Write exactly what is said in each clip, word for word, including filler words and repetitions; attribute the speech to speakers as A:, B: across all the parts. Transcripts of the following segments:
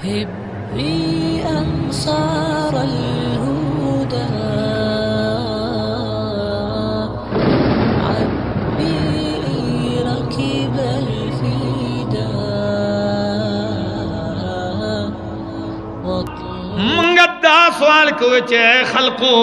A: هبي أنصار الهدى عبي ركب الفدا
B: منگدا سوال کو چے خلقو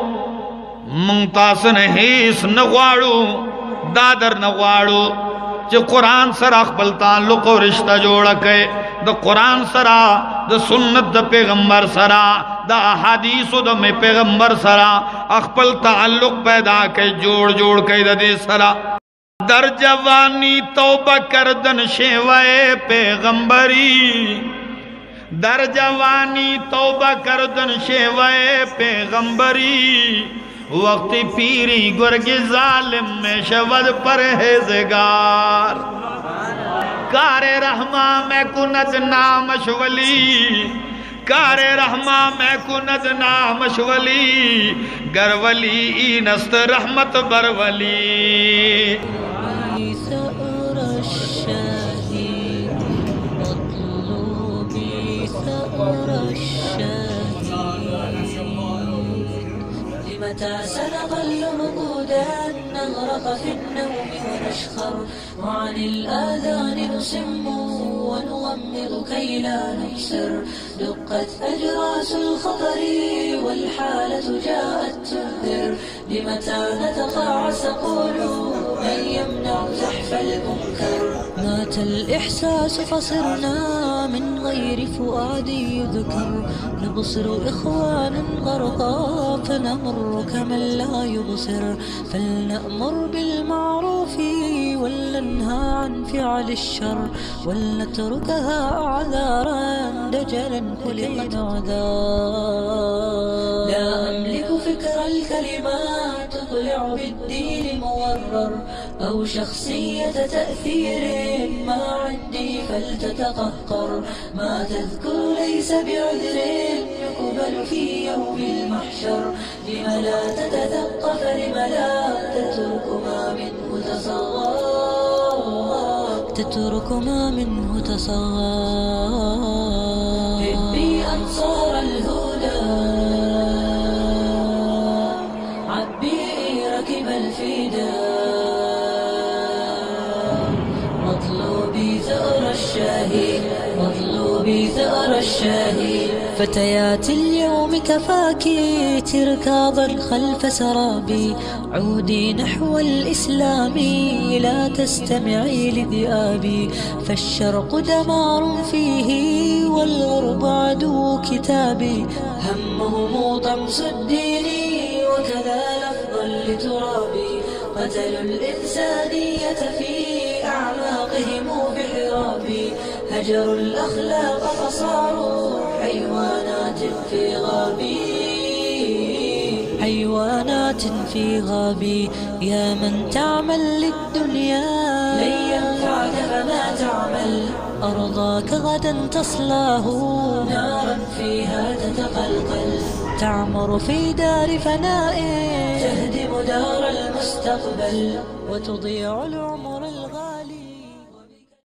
B: منتاس نهیس نغواړو دادر نغواړو چې قرآن سره خپل تعلق او رشتہ جوړ کړي د قرآن سره د سنت د پیغمبر سره د احادیث د می پیغمبر سره خپل تعلق پیدا کړي جوړ جوړ کړي د دې سره در جوانی توبه کردن شیوه پیغمبری در جوانی توبہ کردن شیوہ پیغمبری وقت پیری گرگ ظالم میں شود پرہیزگار کار رحمہ میں کند نامشولی کار رحمہ میں کند نامشولی گرولی اینست رحمت برولی
A: متى سنظل رقودا نغرق في النوم ونشخر وعن الآذان نصم ونغمض كي لا نبصر دقت أجراس الخطر والحالة جاءت تنذر لمتى نتقاعس قولوا من يمنع زحف المنكر مات الإحساس فصرنا من غير فؤاد يذكر نبصر إخوانا غرقا فنمر كمن لا يبصر فلنأمر بالمعروف ولننهى عن فعل الشر ولنتركها أعذارا دجلا خلقت عذار لا أملك فكر الكلمات تطلع بالدين مورر أو شخصية تأثير ما عندي فلتتقهقر ما تذكر ليس بعذر يقبل في يوم المحشر لم لا تتثقف لم لا تترك ما منه تصغر تترك ما منه تصغر هبي أنصار الهدى عبي ركب الفدا مطلوبي ثأر الشاهي مطلوبي ثأر الشاهي فتيات اليوم كفاكي تركاضا خلف سرابي عودي نحو الإسلام لا تستمعي لذئابي فالشرق دمار فيه والغرب عدو كتابي همهم طمس الدين وكذا لفظا لترابي قتلوا الإنسانية في أعماقهم بحرابي هجروا الأخلاق فصاروا حيوانات في غابي حيوانات في غابي يا من تعمل للدنيا لن ينفعك فما تعمل أرضاك غدا تصلاه نارا فيها تتقلقل تعمر في دار فناء تهدم دار المستقبل وتضيع العمر